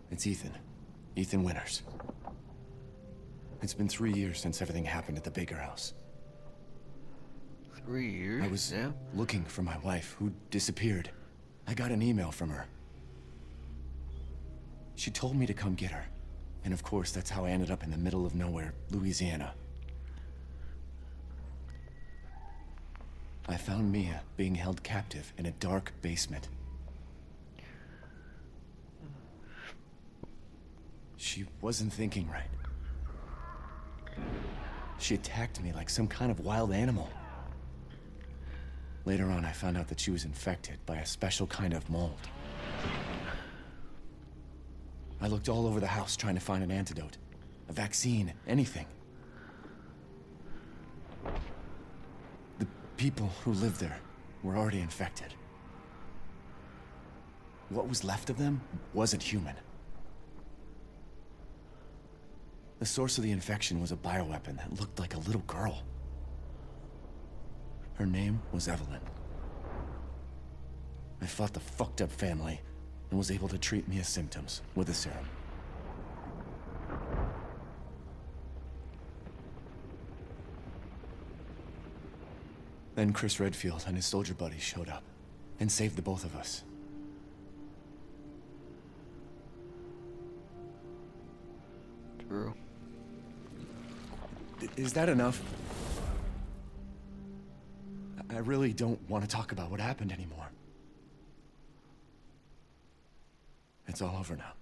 It's Ethan. Ethan Winters. It's been 3 years since everything happened at the Baker house. 3 years? I was looking for my wife, who disappeared. I got an email from her. She told me to come get her. And of course, that's how I ended up in the middle of nowhere, Louisiana. I found Mia being held captive in a dark basement. She wasn't thinking right. She attacked me like some kind of wild animal. Later on, I found out that she was infected by a special kind of mold. I looked all over the house trying to find an antidote, a vaccine, anything. The people who lived there were already infected. What was left of them wasn't human. The source of the infection was a bioweapon that looked like a little girl. Her name was Evelyn. I fought the fucked up family and was able to treat Mia's symptoms with a serum. Then Chris Redfield and his soldier buddies showed up and saved the both of us. True. Is that enough? I really don't want to talk about what happened anymore. It's all over now.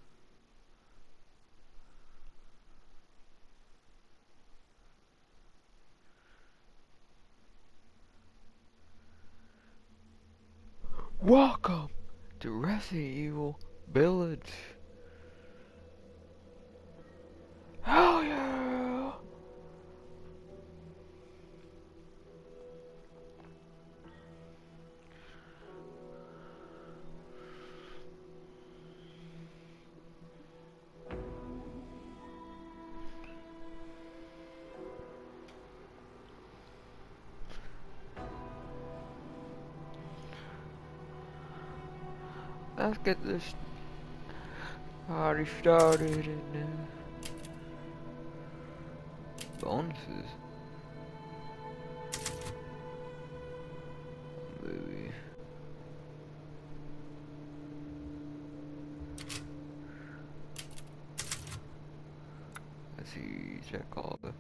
Welcome to Resident Evil Village. Hell yeah! Let's get this party started and bonuses. Maybe. Let's see, check all the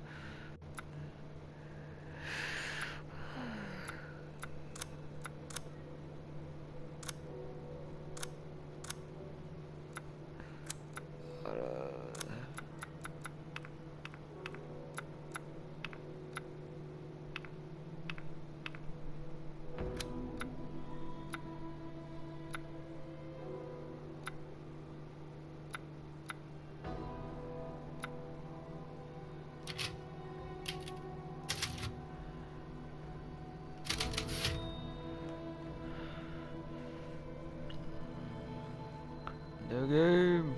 new game.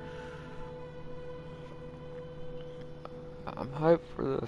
I'm hyped for this.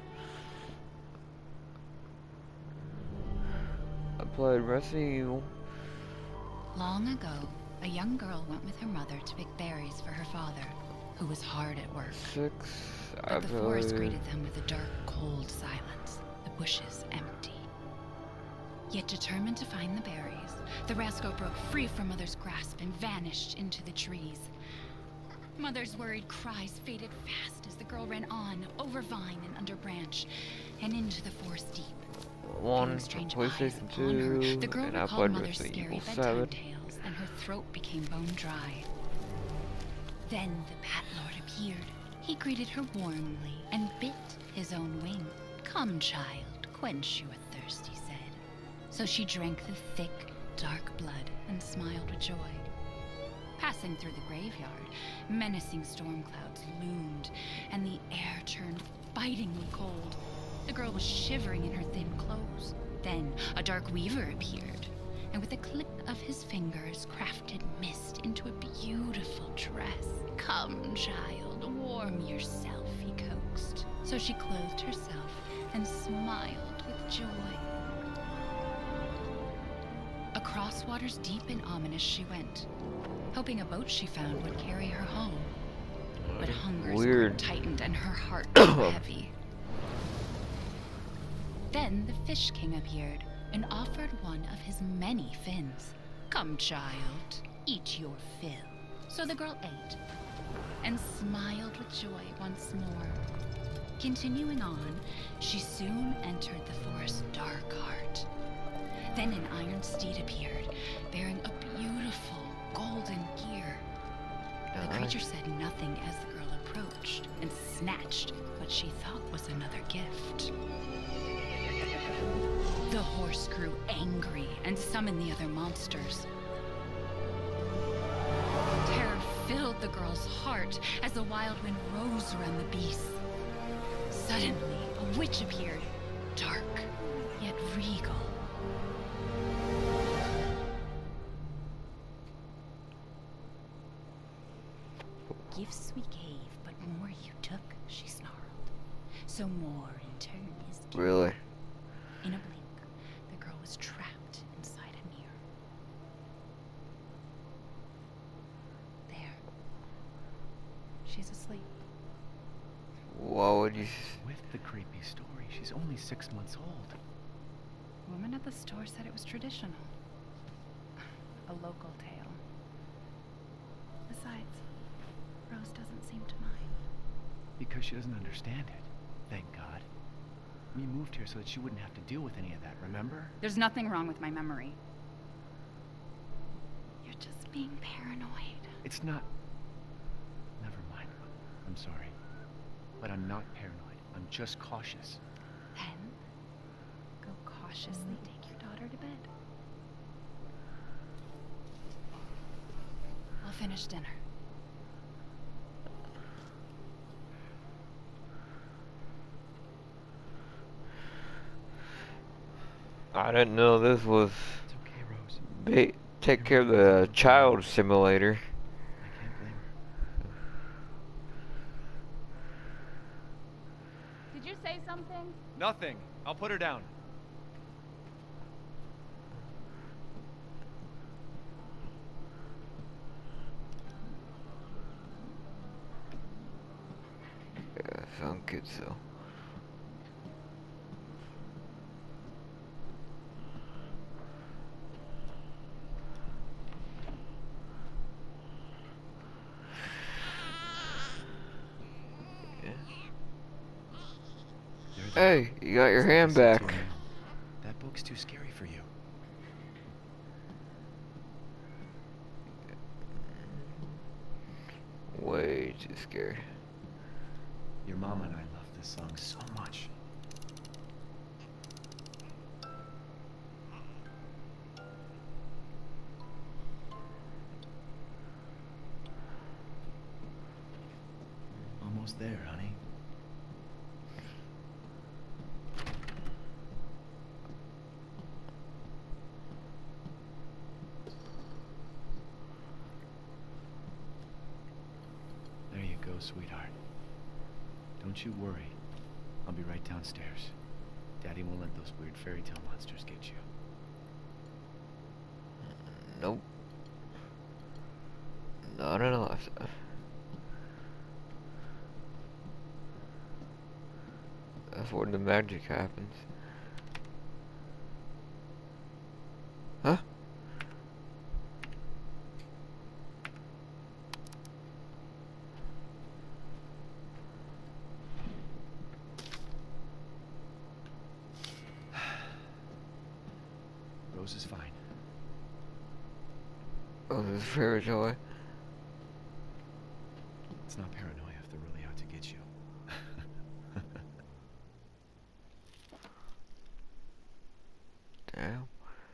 I played Resident Evil. Long ago, a young girl went with her mother to pick berries for her father, who was hard at work. 6. But the forest greeted them with a dark, cold silence, the bushes empty. Yet determined to find the berries, the rascal broke free from Mother's grasp and vanished into the trees. Mother's worried cries faded fast as the girl ran on, over vine and under branch, and into the forest deep. One Strange for eyes PlayStation upon her, 2, the girl and I recalled played Mother's Resident scary Evil bedtime 7. tales, and her throat became bone dry. Then the Bat Lord appeared. He greeted her warmly and bit his own wing. "Come, child, quench your thirst," he said. So she drank the thick, dark blood and smiled with joy. Passing through the graveyard, menacing storm clouds loomed, and the air turned bitingly cold. The girl was shivering in her thin clothes. Then a dark weaver appeared, and with a click of his fingers, crafted mist into a beautiful dress. "Come, child, warm yourself," he coaxed. So she clothed herself and smiled with joy. Across waters deep and ominous she went. hoping a boat she found would carry her home. But hunger's Weird. grip tightened and her heart grew heavy. Then the Fish King appeared and offered one of his many fins. Come, child, eat your fill. So the girl ate and smiled with joy once more. Continuing on, she soon entered the forest's dark heart. Then an iron steed appeared, bearing a beautiful golden gear. The creature said nothing as the girl approached and snatched what she thought was another gift. The horse grew angry and summoned the other monsters. Terror filled the girl's heart as the wild wind rose around the beasts. Suddenly, a witch appeared, dark yet regal. Gifts we gave, but more you took, she snarled. So more in turn is due. Really? In a blink, the girl was trapped inside a mirror. There. She's asleep. Why would you? With the creepy story, she's only 6 months old. Woman at the store said it was traditional. A local tale. Besides, Rose doesn't seem to mind. Because she doesn't understand it. Thank God. We moved here so that she wouldn't have to deal with any of that, remember? There's nothing wrong with my memory. You're just being paranoid. It's not... Never mind. I'm sorry. But I'm not paranoid. I'm just cautious. Then, go cautiously take your daughter to bed. I'll finish dinner. I didn't know this was It's okay, Rose. take care of the child simulator. I can't blame her. Did you say something? Nothing. I'll put her down. Yeah, some kids though. Hey, you got your hand back. That book's too scary for you. Way too scared. Your mom and I love this song so much. Almost there, honey. There you go, sweetheart. Don't you worry. I'll be right downstairs. Daddy won't let those weird fairy tale monsters get you. Nope. Not enough. That's where the magic happens. Huh? Rose is fine. Oh, this is fairy joy. It's not paranoia if they're really out to get you. Damn.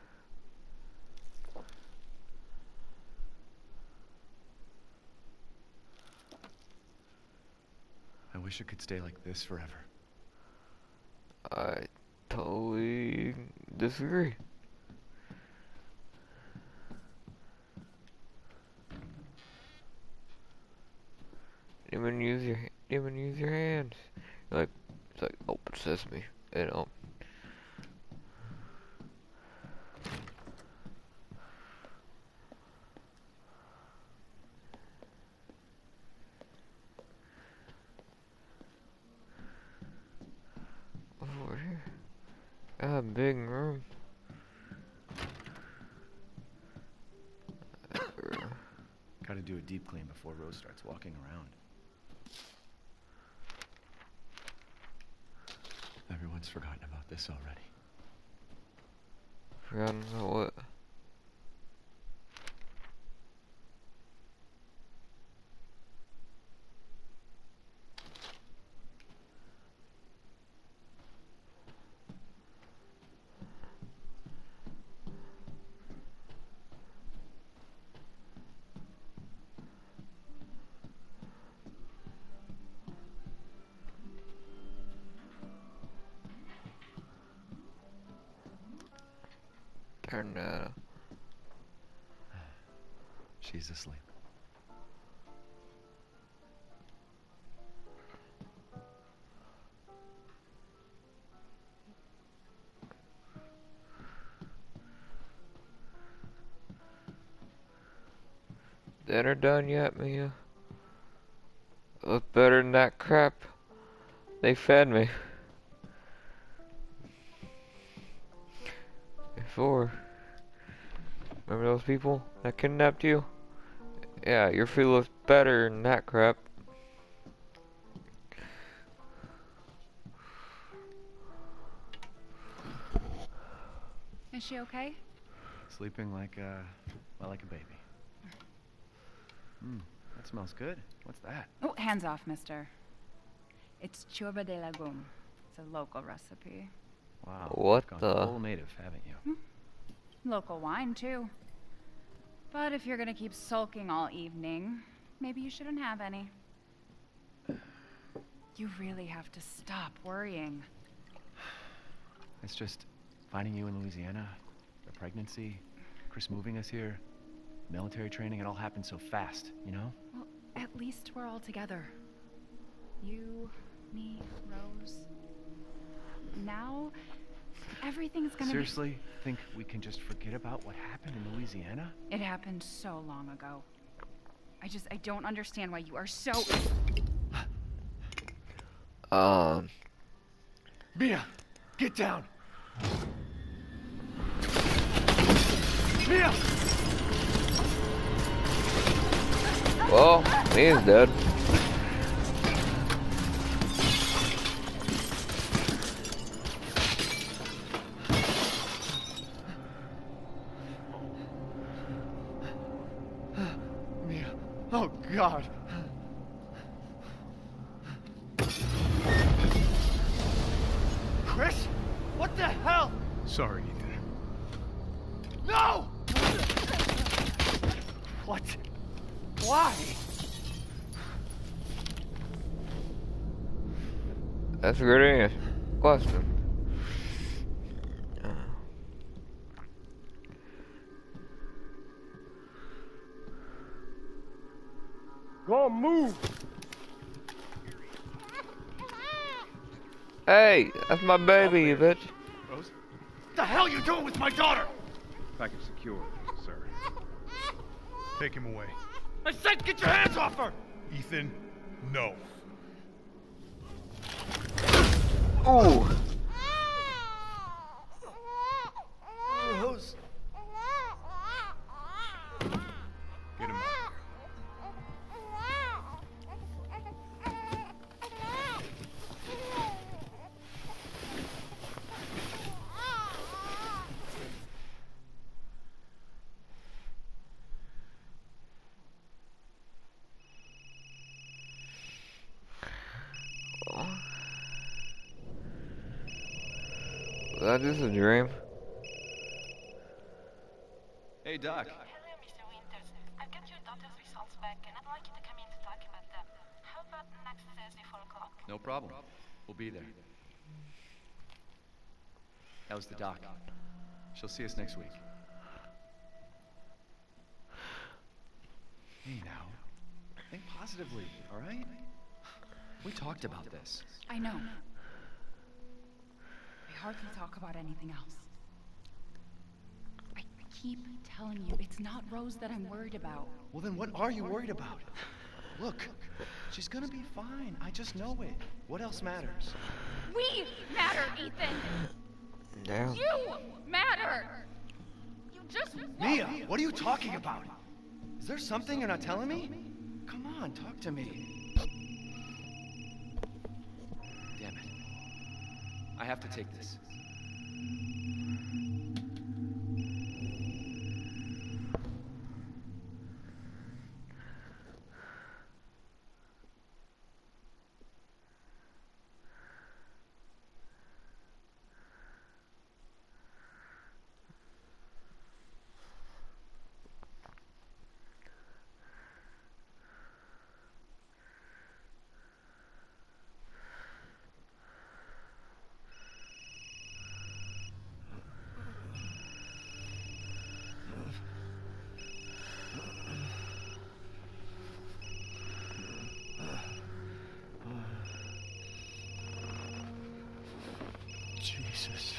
I wish it could stay like this forever. I totally disagree. Even use your hands. Like it's like open sesame, you know. deep clean before Rose starts walking around. Everyone's forgotten about this already. Forgotten about what? Turn that. She's asleep. Dinner done yet, Mia? Look better than that crap they fed me before. Remember those people that kidnapped you? Yeah, your food looks better than that crap. Is she okay? Sleeping like well, like a baby. That smells good. What's that? Oh, hands off, mister. It's ciorba de legume. It's a local recipe. Wow. What you've gone the? full native, haven't you? Local wine, too. But if you're gonna keep sulking all evening, maybe you shouldn't have any. You really have to stop worrying. It's just finding you in Louisiana, the pregnancy, Chris moving us here, military training, it all happened so fast, you know? Well, at least we're all together. You, me, Rose. Now, everything's gonna Seriously? Think we can just forget about what happened in Louisiana? It happened so long ago. I don't understand why you are so... Mia! Get down! Mia! Well, he's dead. Mia! Oh, God! Chris? What the hell? Sorry, Ethan. No! What? Why? That's a good question. Go on, move! Hey, that's my baby, you bitch. Rose? What the hell are you doing with my daughter? Package secure, sir. Take him away. I said get your hands off her! Ethan, no. Ooh. Rose. Get him out. Was that just a dream? Hey, Doc. Hello, Mr. Winters. I've got your daughter's results back, and I'd like you to come in to talk about them. How about next Thursday, 4 o'clock? No problem. We'll be there. How's the doc? She'll see us next week. Hey, now. Think positively, all right? We talked about this. I know. We hardly talk about anything else. I keep telling you, it's not Rose that I'm worried about. Well, then what are you worried about? Look, she's gonna be fine. I just know it. What else matters? We matter, Ethan! Damn. You matter! You just won't. Mia, what are you talking about? Is there something you're not telling me? Come on, talk to me. Damn it. I have to take this. Jesus.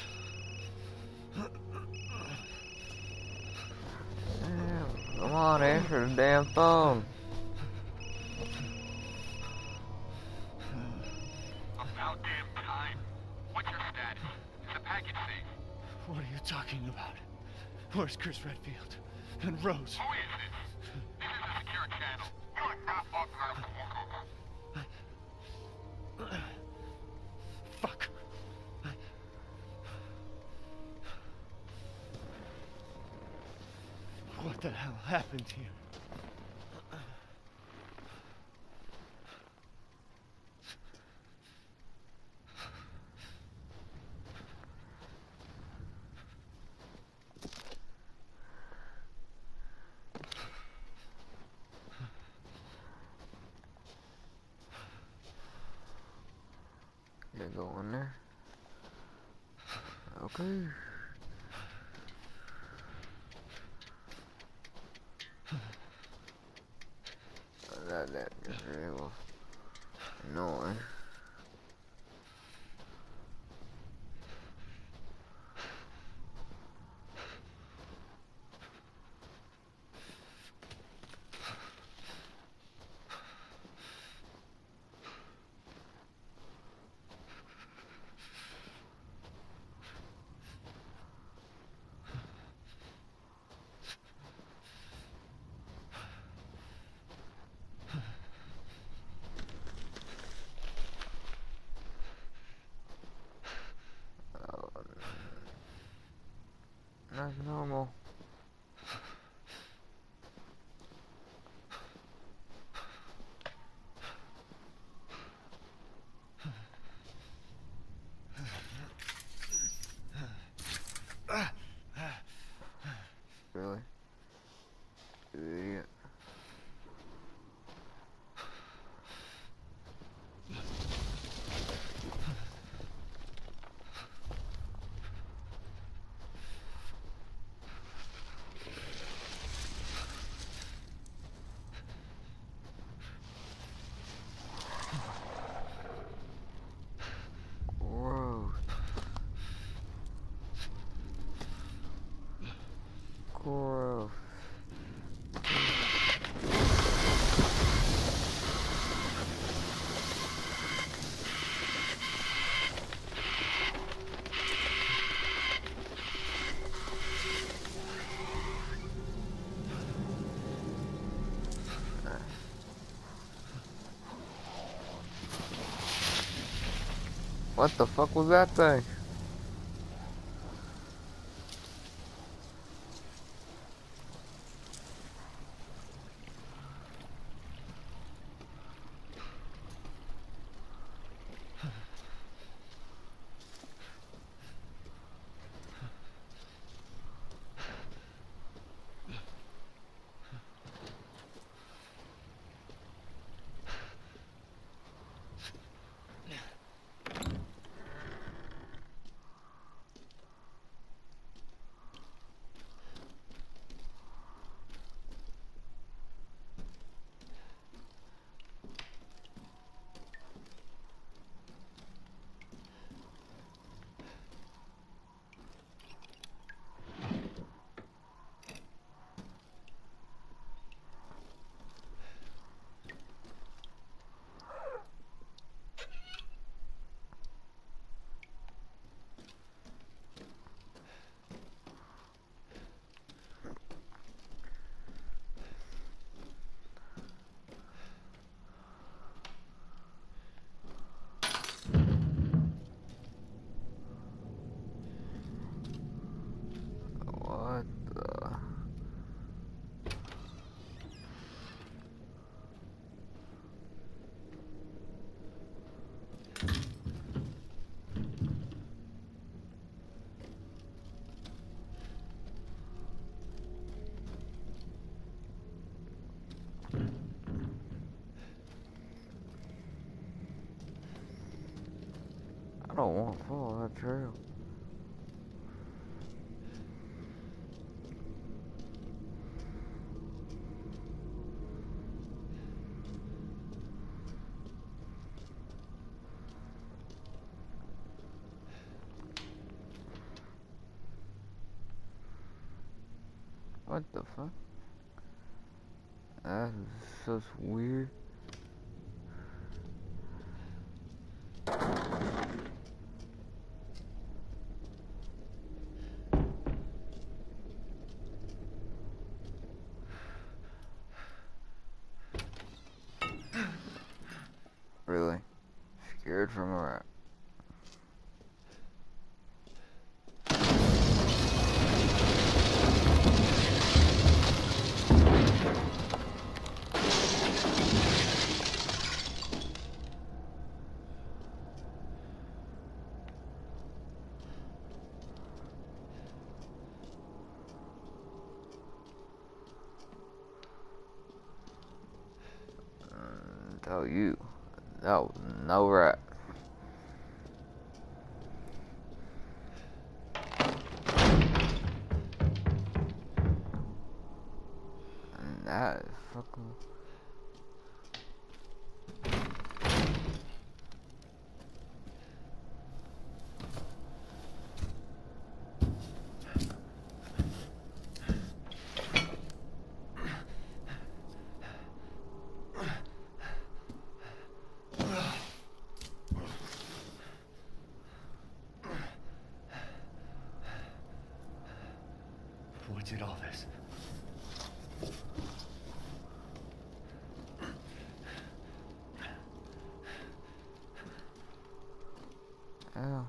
Come on, answer the damn phone. About damn time. What's your status? Is the package safe? What are you talking about? Where's Chris Redfield? And Rose? Who is this? This is a secure channel. You are not authorized to walk over. Fuck. What the hell happened here? You go in there. Okay. That is real annoying. That's normal. Really? You idiot. Gross. What the fuck was that thing? I don't want to follow that trail. What the fuck? That is so weird. Really? Scared from a rat. Tell you, that was no rat. And that is fucking. What did all this? Oh.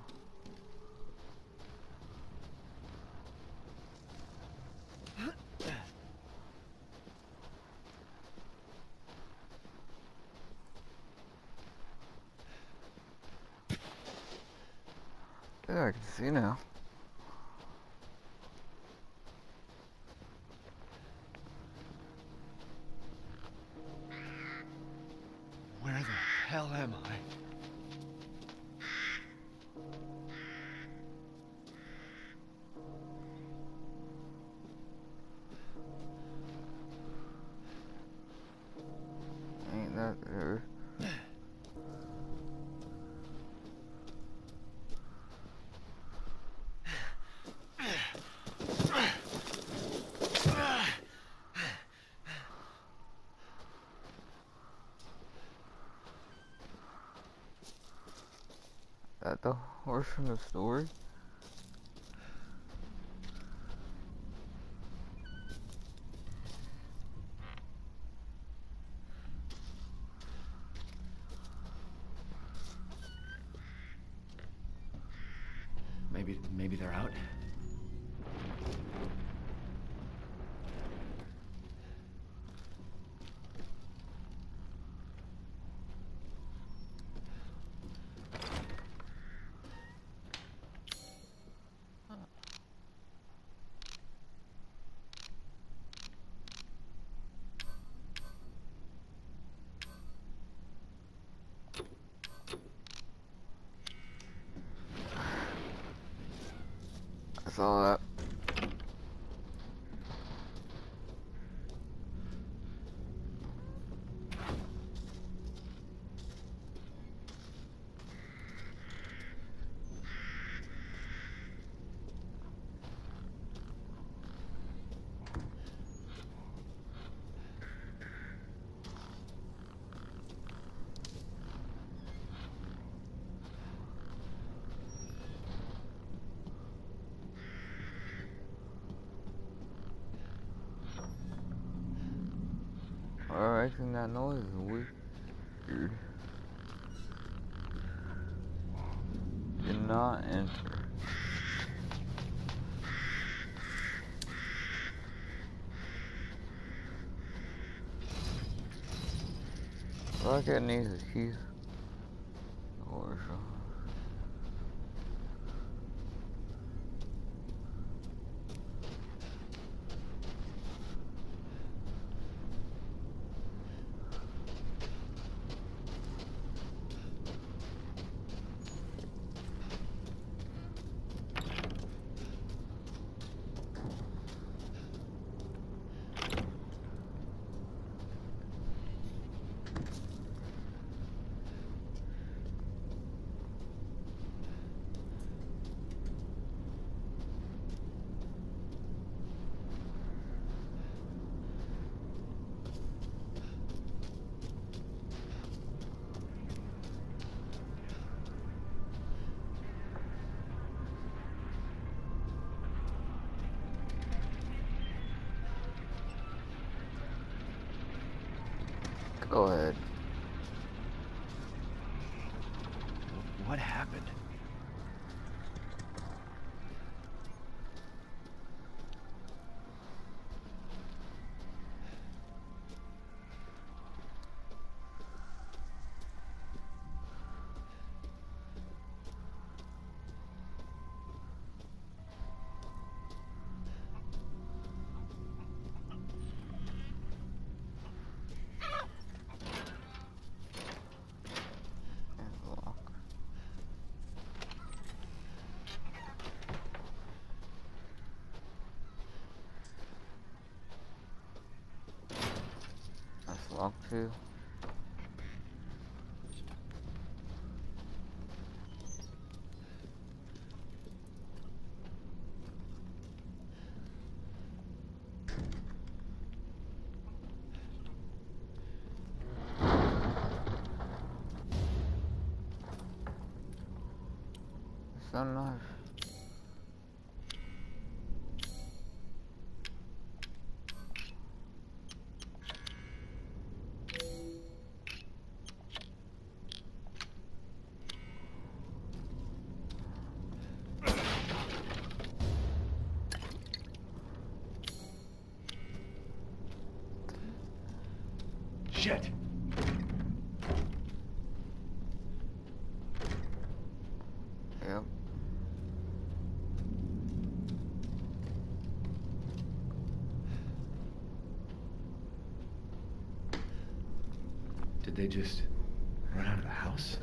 Yeah, I can see now. Where the hell am I? Ain't that there? That the horse from the story? Maybe they're out. I saw that. Alright, and that noise is weird. Did not enter. Look at these keys. Or so. Go ahead. What happened? Locked too. It's not nice. Shit! Yep. Did they just run out of the house?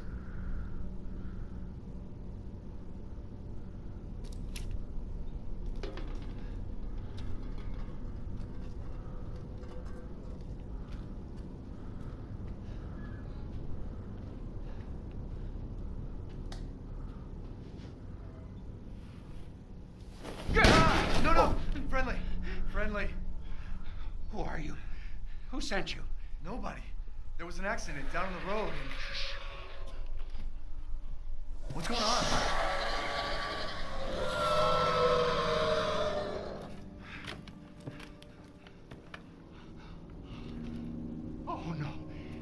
No! Friendly! Friendly! Who are you? Who sent you? Nobody. There was an accident down on the road and... What's going on? Oh no.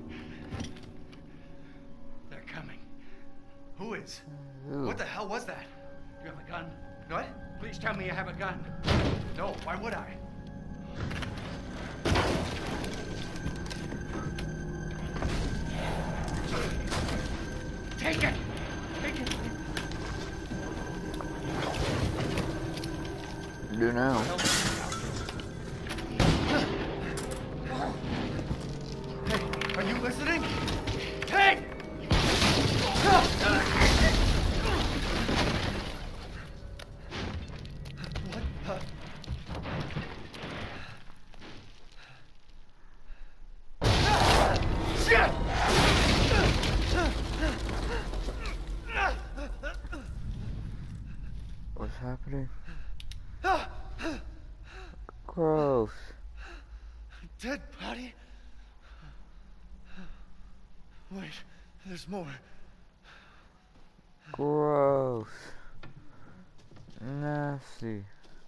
They're coming. Who is? Ooh. What the hell was that? You have a gun? What? Please tell me you have a gun. No, why would I? Take it! Take it! Do now. Hey, are you listening? Hey! What the? Shit! What's happening? Gross. Dead body? Wait, there's more. Gross. Nasty.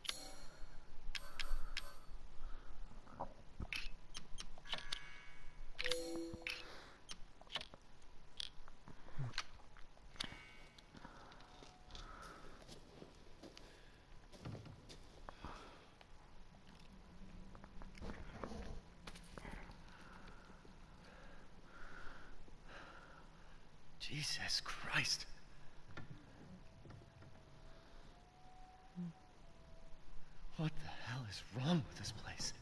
Jesus Christ. What the hell is wrong with this place?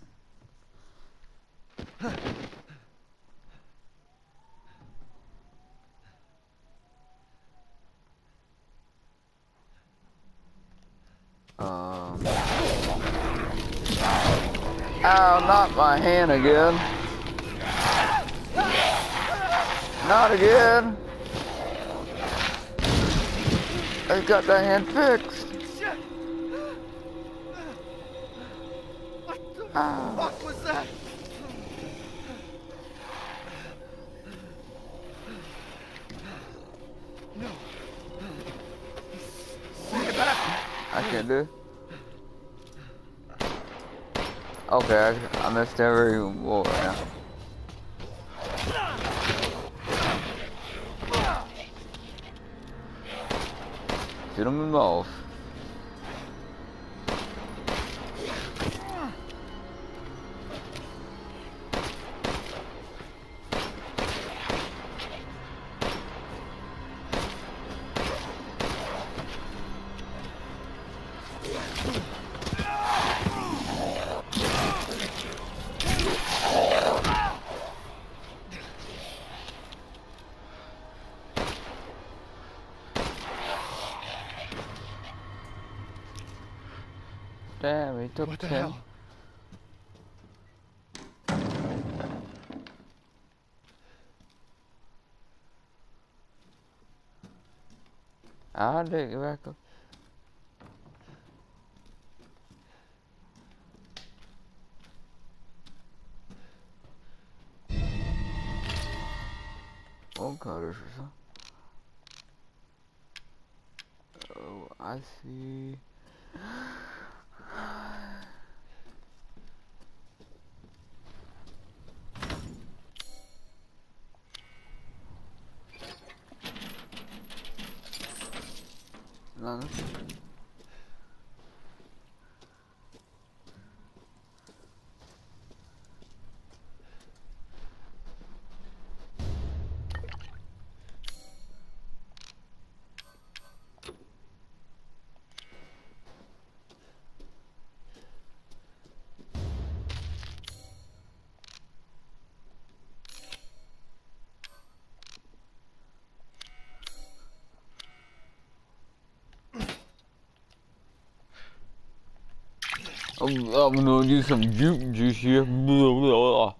Ow, not my hand again. Not again. I got that hand fixed. Shit! What the Ow. fuck was that? No. Send it back. I can't do. Okay, I missed every wall right now. Hit him in the mouth. Damn, he took What the 10. hell? I'll take it back up. Bone cutters or something. Oh, I see. None. I'm gonna do some juke juice here. Blah, blah, blah.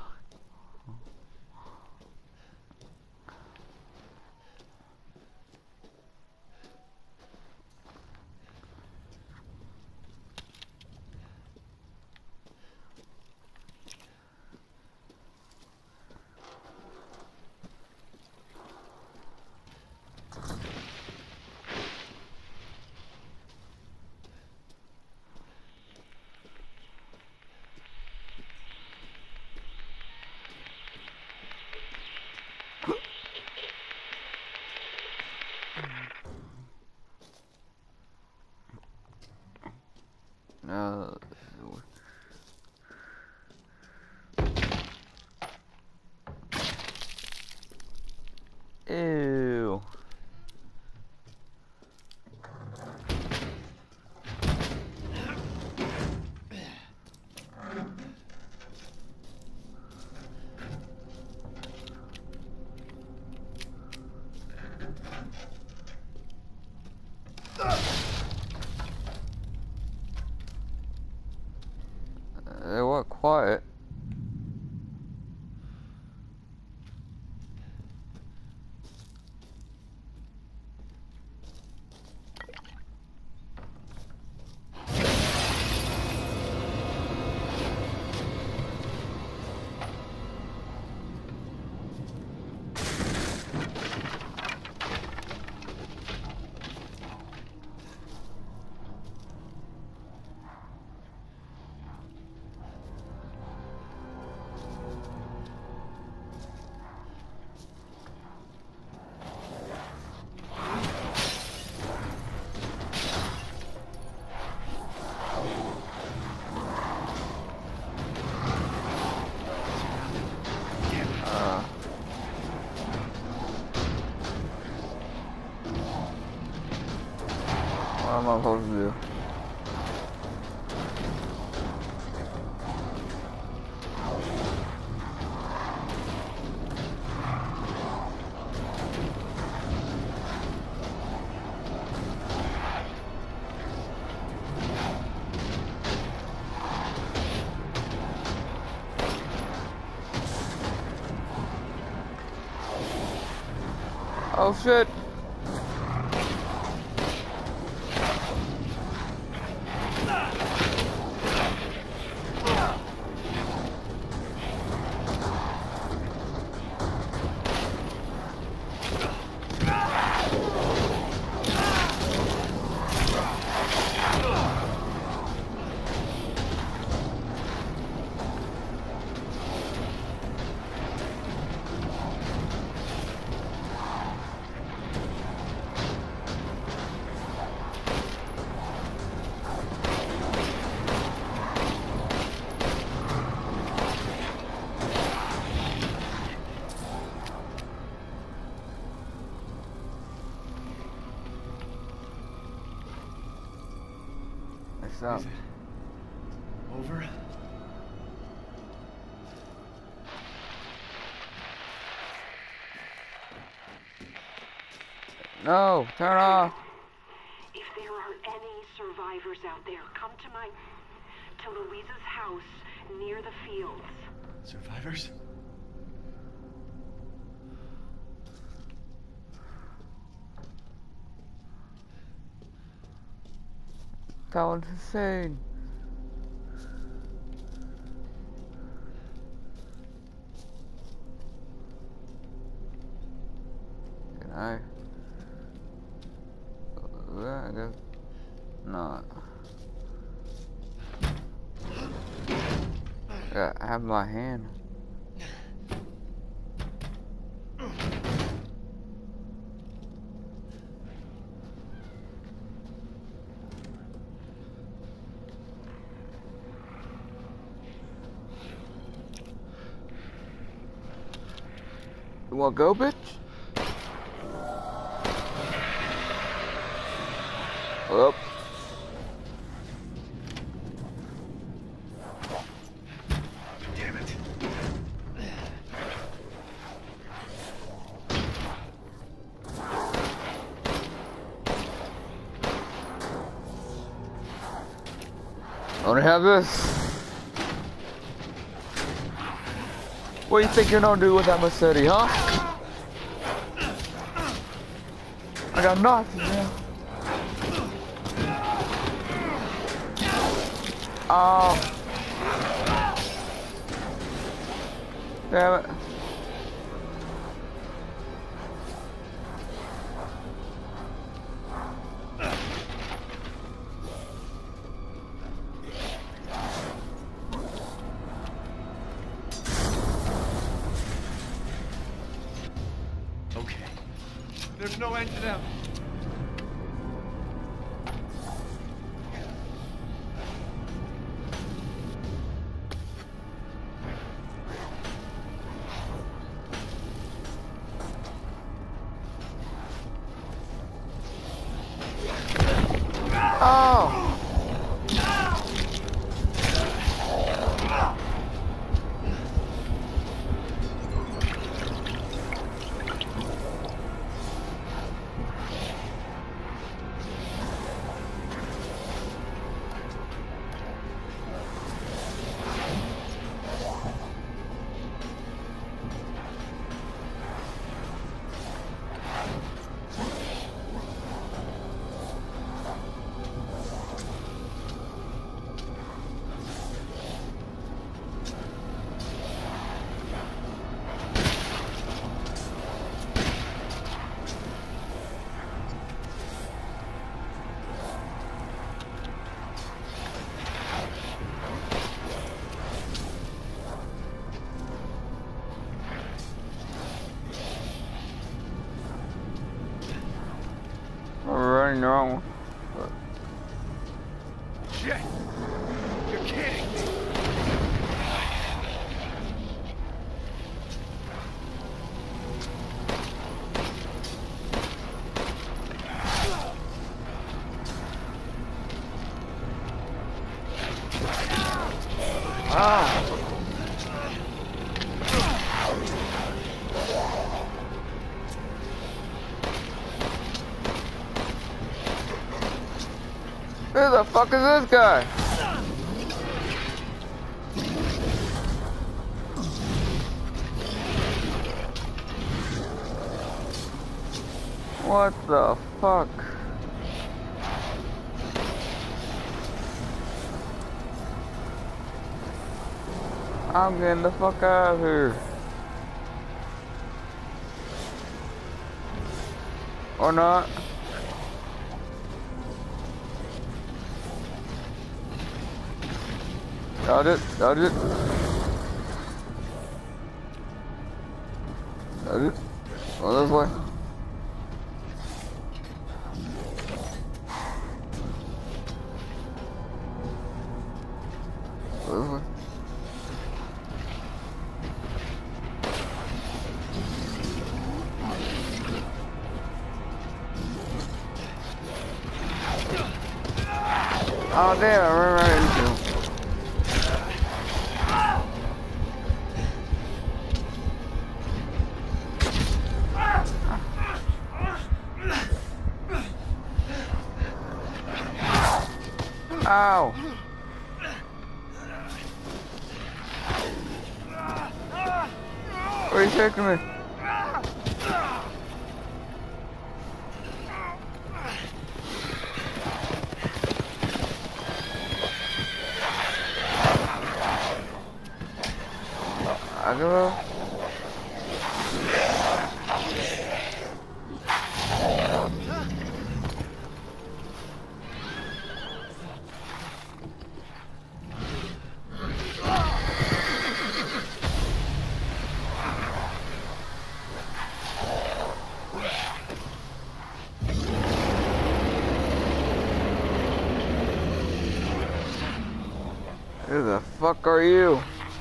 No. Ew. They were quiet. What am I supposed to do? Oh shit! Stop. Is it over? No, turn off. If there are any survivors out there, come to Louisa's house near the fields. Survivors? That was insane. Can I? Yeah, I guess not. Yeah, I have my hand. You wanna go, bitch? Up. Damn it. I wanna have this. What do you think you're gonna do with that machete, huh? I got nothing, man. Oh. Damn it. Okay. There's no end to them. Oh. We're running wrong. Shit! You're kidding! Ah. Who the fuck is this guy? What the fuck? I'm getting the fuck out of here. Or not. Dodge it, dodge it. Dodge it. Go this way. Go this way. Oh damn, I ran right into him. Ow! Where are you taking me? I go. Who the fuck are you?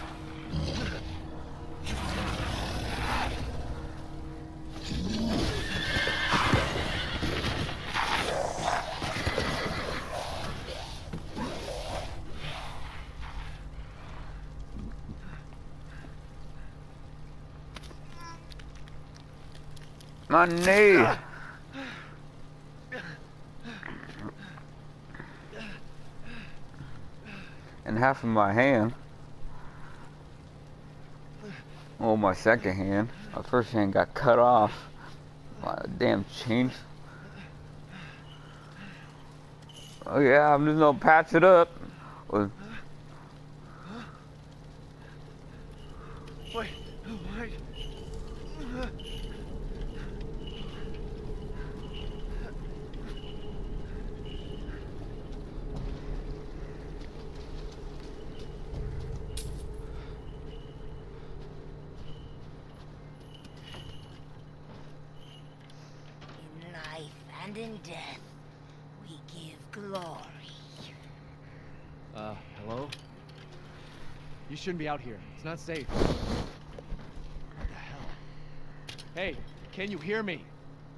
My knee. And half of my hand. Oh, my second hand. My first hand got cut off. My damn chains. Oh yeah, I'm just gonna patch it up. Wait, wait. In life and in death, we give glory. Hello? You shouldn't be out here. It's not safe. What the hell? Hey, can you hear me?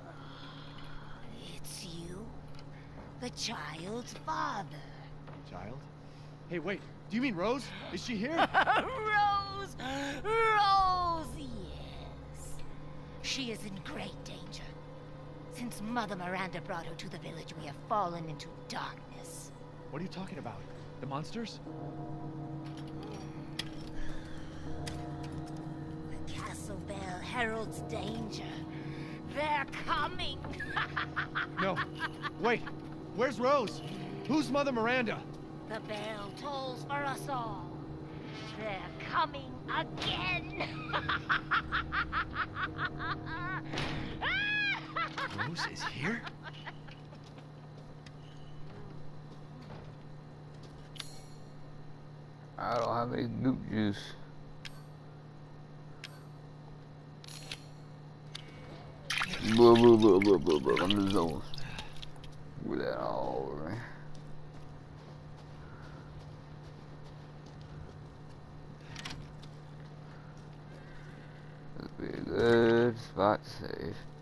It's you, the child's father. Child? Hey, wait. Do you mean Rose? Is she here? Rose! Rose, yes. She is in great danger. Since Mother Miranda brought her to the village, we have fallen into darkness. What are you talking about? The monsters? The castle bell heralds danger. They're coming! No. Wait. Where's Rose? Who's Mother Miranda? The bell tolls for us all. They're coming again! Rose is here? I don't have any goop juice. Blah, blah, blah, blah, blah, blah. I'm just over with that all over me. This would be a good spot to save.